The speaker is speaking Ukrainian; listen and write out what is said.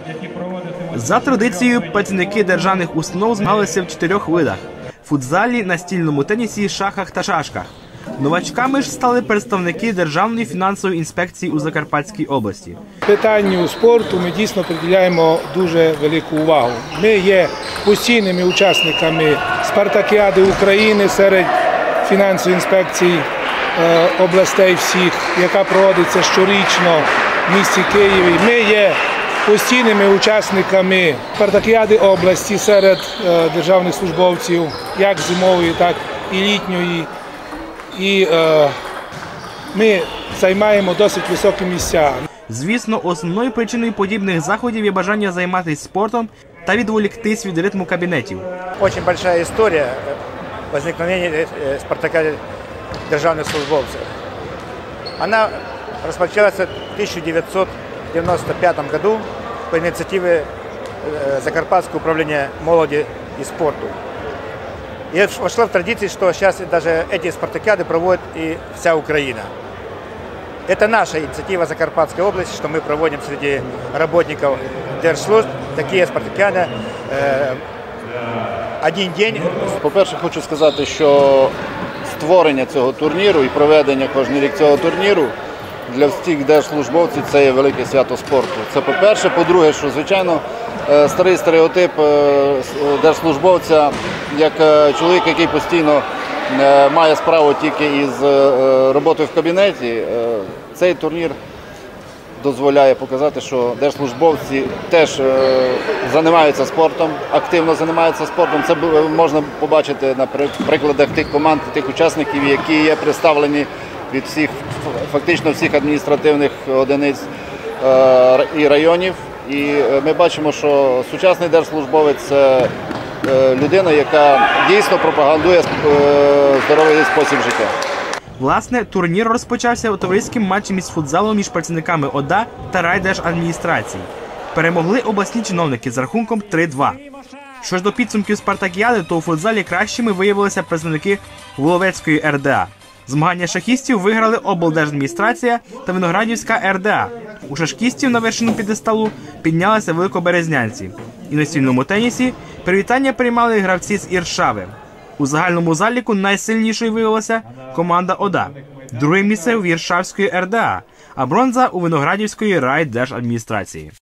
За традицією, працівники державних установ змагалися в 4 видах – футзалі, настільному тенісі, шахах та шашках. Новачками ж стали представники Державної фінансової інспекції у Закарпатській області. Питанню спорту ми дійсно приділяємо дуже велику увагу. Ми є постійними учасниками спартакіади України серед фінансової інспекції областей всіх, яка проводиться щорічно в місті Києві. Ми є постійними учасниками спартакіади області серед державних службовців, як зимової, так і літньої. І ми займаємо досить високі місця. Звісно, основною причиною подібних заходів є бажання займатися спортом та відволіктись від ритму кабінетів. Дуже велика історія виникнення спартакіади державних службовців. Вона розпочалася в 1995 году по ініціативі Закарпатского управління молоді і спорту. И вошло в традицию, что сейчас даже эти спартакиады проводит и вся Украина. Это наша инициатива Закарпатской области, что мы проводим среди работников держслужб такие спартакиады один день. По-перше, хочу сказати, що створення цього турніру і проведення кожен рік цього турніру для всіх держслужбовців – це є велике свято спорту. Це по-перше. По-друге, що, звичайно, старий стереотип держслужбовця як чоловік, який постійно має справу тільки із роботою в кабінеті, цей турнір дозволяє показати, що держслужбовці теж займаються спортом, активно займаються спортом. Це можна побачити на прикладах тих команд, тих учасників, які є представлені від всіх, фактично всіх адміністративних одиниць і районів. І ми бачимо, що сучасний держслужбовець – це людина, яка дійсно пропагандує здоровий спосіб життя. Власне, турнір розпочався товариським матчем із футзалу між працівниками ОДА та райдержадміністрації. Перемогли обласні чиновники з рахунком 3-2. Що ж до підсумків спартакіади, то у футзалі кращими виявилися представники Воловецької РДА. Змагання шахістів виграли облдержадміністрація та Виноградівська РДА. У шашкістів на вершину п'єдесталу піднялися великоберезнянці. І на настільному тенісі привітання приймали гравці з Іршави. У загальному заліку найсильнішою виявилася команда ОДА. Друге місце у Іршавської РДА, а бронза у Виноградівської райдержадміністрації.